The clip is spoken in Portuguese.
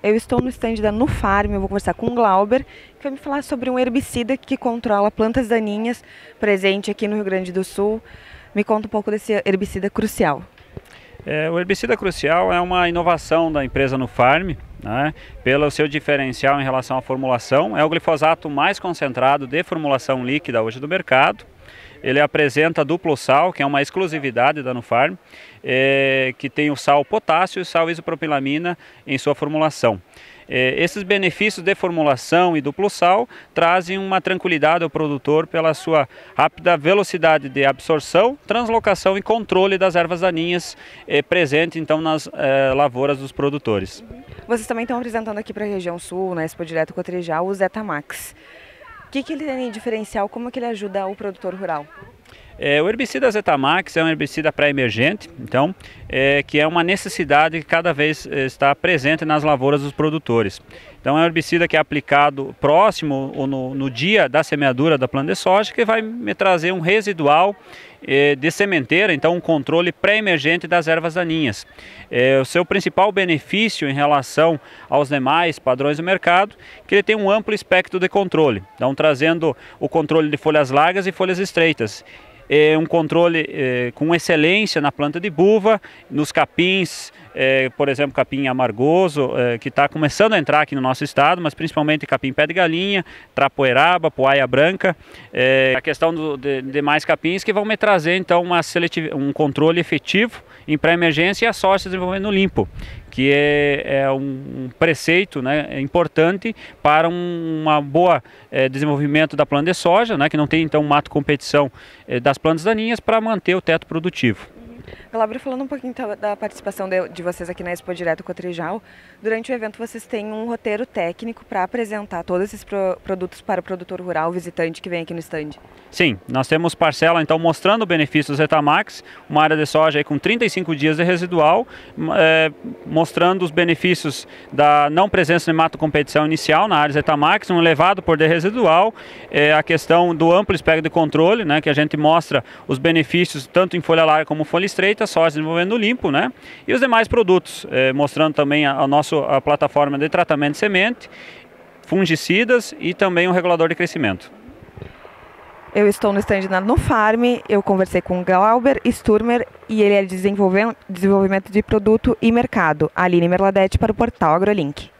Eu estou no stand da Nufarm, eu vou conversar com o Glauber, que vai me falar sobre um herbicida que controla plantas daninhas, presente aqui no Rio Grande do Sul. Me conta um pouco desse herbicida crucial. O herbicida crucial é uma inovação da empresa Nufarm, né, pelo seu diferencial em relação à formulação. É o glifosato mais concentrado de formulação líquida hoje do mercado. Ele apresenta duplo sal, que é uma exclusividade da Nufarm, que tem o sal potássio e o sal isopropilamina em sua formulação. Esses benefícios de formulação e duplo sal trazem uma tranquilidade ao produtor pela sua rápida velocidade de absorção, translocação e controle das ervas daninhas presente então nas lavouras dos produtores. Vocês também estão apresentando aqui para a região sul, na Expo Direto Cotrijal, o Zetamax. O que ele tem de diferencial? Como que ele ajuda o produtor rural? O herbicida Zetamax é um herbicida pré-emergente, então, que é uma necessidade que cada vez está presente nas lavouras dos produtores. Então é um herbicida que é aplicado próximo ou no dia da semeadura da planta de soja, que vai me trazer um residual de sementeira, então um controle pré-emergente das ervas daninhas. O seu principal benefício em relação aos demais padrões do mercado, que ele tem um amplo espectro de controle, então trazendo o controle de folhas largas e folhas estreitas. Um controle com excelência na planta de buva, nos capins, por exemplo, capim amargoso, que está começando a entrar aqui no nosso estado, mas principalmente capim pé de galinha, trapoeraba, poaia branca, a questão de demais capins que vão me trazer então um controle efetivo em pré-emergência e a soja se desenvolvendo limpo, que é um preceito, né, importante para uma boa desenvolvimento da planta de soja, né, que não tem então mato competição das plantas daninhas, para manter o teto produtivo. Glauber, falando um pouquinho da participação de vocês aqui na Expo Direto Cotrijal, durante o evento vocês têm um roteiro técnico para apresentar todos esses produtos para o produtor rural, visitante que vem aqui no stand. Sim, nós temos parcela então mostrando o benefício do Zetamax, uma área de soja aí com 35 dias de residual, mostrando os benefícios da não presença de mato competição inicial na área Zetamax, um elevado poder residual, a questão do amplo espectro de controle, né, que a gente mostra os benefícios tanto em folha larga como folha estreita, soja desenvolvendo limpo, né, e os demais produtos, mostrando também a plataforma de tratamento de semente, fungicidas e também um regulador de crescimento. Eu estou no stand da Nufarm, eu conversei com o Glauber Sturmer e ele é de desenvolvimento de produto e mercado. Aline Merladete para o portal AgroLink.